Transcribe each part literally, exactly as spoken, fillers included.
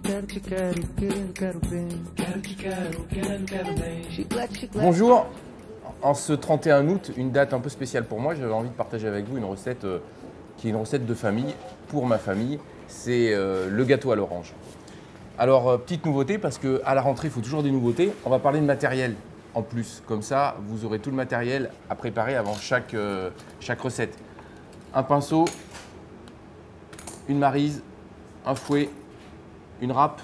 Bonjour, en ce trente et un août, une date un peu spéciale pour moi, j'avais envie de partager avec vous une recette euh, qui est une recette de famille, pour ma famille, c'est euh, le gâteau à l'orange. Alors, euh, petite nouveauté, parce qu'à la rentrée, il faut toujours des nouveautés, on va parler de matériel en plus, comme ça, vous aurez tout le matériel à préparer avant chaque, euh, chaque recette. Un pinceau, une maryse, un fouet, une râpe,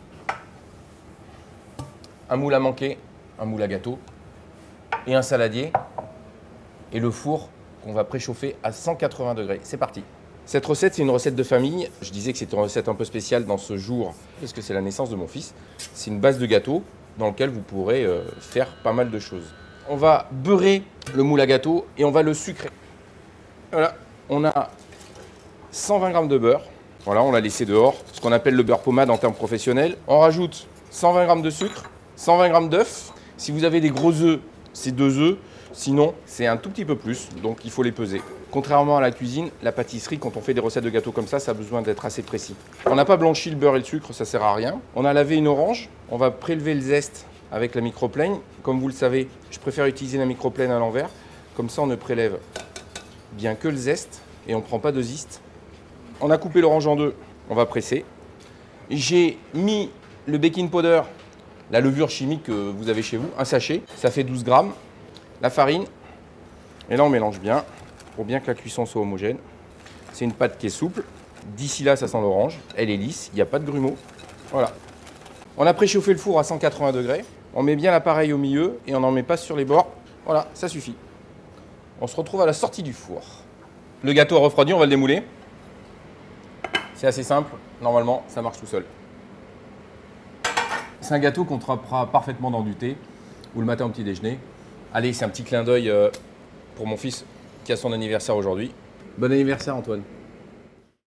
un moule à manquer, un moule à gâteau et un saladier et le four qu'on va préchauffer à cent quatre-vingts degrés. C'est parti. Cette recette, c'est une recette de famille. Je disais que c'était une recette un peu spéciale dans ce jour parce que c'est la naissance de mon fils. C'est une base de gâteau dans lequel vous pourrez euh, faire pas mal de choses. On va beurrer le moule à gâteau et on va le sucrer. Voilà, on a cent vingt grammes de beurre. Voilà, on l'a laissé dehors, ce qu'on appelle le beurre pommade en termes professionnels. On rajoute cent vingt grammes de sucre, cent vingt grammes d'œufs. Si vous avez des gros œufs, c'est deux œufs. Sinon, c'est un tout petit peu plus, donc il faut les peser. Contrairement à la cuisine, la pâtisserie, quand on fait des recettes de gâteaux comme ça, ça a besoin d'être assez précis. On n'a pas blanchi le beurre et le sucre, ça sert à rien. On a lavé une orange. On va prélever le zeste avec la microplane. Comme vous le savez, je préfère utiliser la microplane à l'envers. Comme ça, on ne prélève bien que le zeste et on ne prend pas de zeste. On a coupé l'orange en deux, on va presser. J'ai mis le baking powder, la levure chimique que vous avez chez vous, un sachet, ça fait douze grammes. La farine, et là on mélange bien, pour bien que la cuisson soit homogène. C'est une pâte qui est souple. D'ici là, ça sent l'orange, elle est lisse, il n'y a pas de grumeaux. Voilà. On a préchauffé le four à cent quatre-vingts degrés. On met bien l'appareil au milieu et on n'en met pas sur les bords. Voilà, ça suffit. On se retrouve à la sortie du four. Le gâteau a refroidi, on va le démouler. C'est assez simple, normalement, ça marche tout seul. C'est un gâteau qu'on trempera parfaitement dans du thé ou le matin au petit déjeuner. Allez, c'est un petit clin d'œil pour mon fils qui a son anniversaire aujourd'hui. Bon anniversaire Antoine.